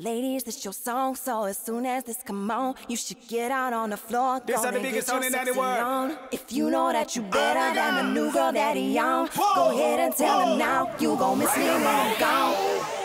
Ladies, this your song, so as soon as this come on, you should get out on the floor. This is the biggest song in the world. If you know that you better than the new girl that he on, go ahead and tell him now. You gon' miss me when I'm gone.